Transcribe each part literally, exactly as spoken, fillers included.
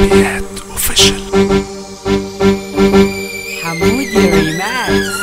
شعبيات اوفيشال. حمودى ريماكس.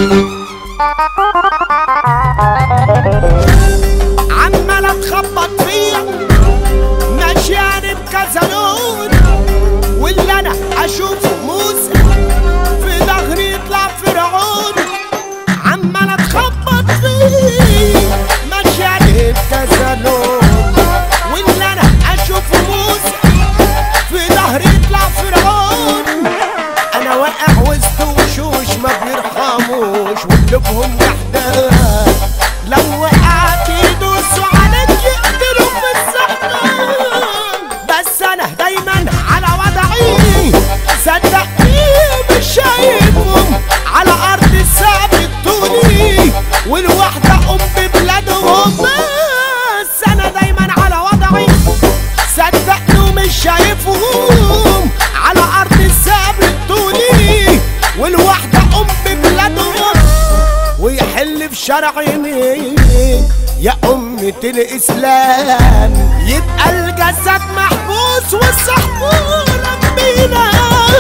عمالة تخبط فيا ماشياني بكذا لون، واللي انا اشوفه موسى في ظهري يطلع فرعون. عمالة تخبط فيا ماشياني بكذا لون، واللي انا اشوفه موسى في ظهري يطلع فرعون. انا واقع وسط وشوش ما بيرحموش وقلوبهم جحدان، لو وقعت يدوسوا عليك يقتلوا في الزحمة. بس انا دايما على وضعي، صدقني مش شايفهم على ارض الثابت طولي، والواحدة ام ببلادهم. بس انا دايما على وضعي، صدقني مش شايفهم على ارض الثابت طولي، والواحدة ام ببلادهم. ويحل في شرعي يا أمة الإسلام، يبقى الجسد محبوس والصحبولة بينا.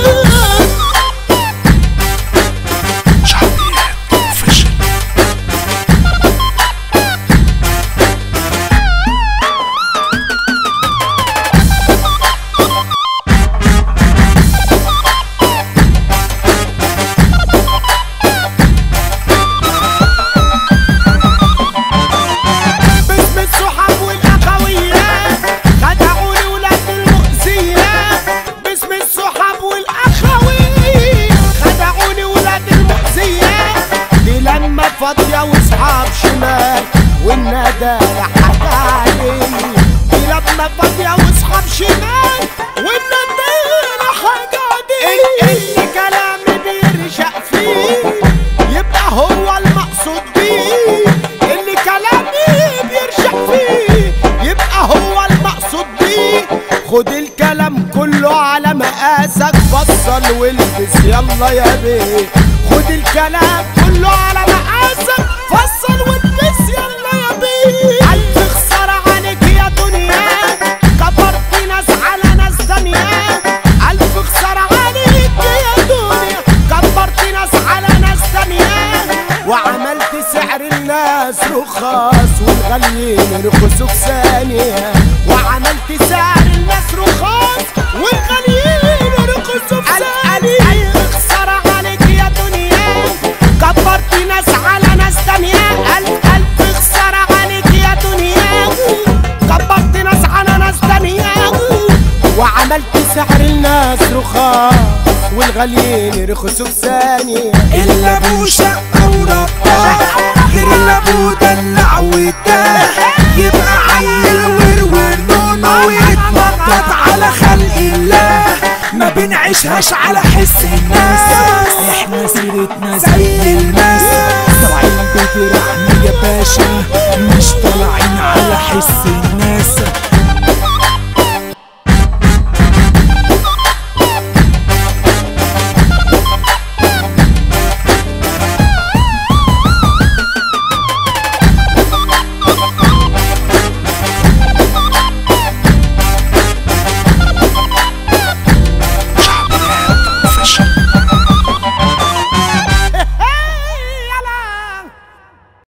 شعبيات اوفيشال. فاضية واصحاب شمال والندى حكاية، دي لما فاضية واصحاب شمال والندى حكاية. اللي كلامي بيرشق فيه يبقى هو المقصود بيه، اللي كلامي بيرشق فيه يبقى هو المقصود بيه. خد الكلام كله على مقاسك، فصل والبس يلا يا بيه. خد الكلام كله على مقاسك، فصل والبس يلا يا بيه. ألف خسارة عليك يا دنيا، كبرت ناس على ناس تانية. ألف خسارة عليك يا دنيا، كبرت ناس على ناس تانية. وعملت سعر الناس رخاص والغاليين رخصوا في ثانية. وعملت سعر الناس رخاص والغاليين رخصوا في ثانية. ألف خسارة عليك يا دنيا، كبرت ناس على ناس تانية. ألف ألف خسارة عليك يا دنيا، كبرت ناس على ناس تانية. وعملت سعر الناس رخاص والغاليين رخصوا في ثانية. اللي ابو شقة ورباه غير اللي ابو دلع وتاه، يبقى عيل ورور نونه ويتنطط على خلق الله. ما بنعيشهاش على حس الناس، احنا سيرتنا زي الماس. طالعين بدرعنا يا باشا، مش طالعين على حس الناس.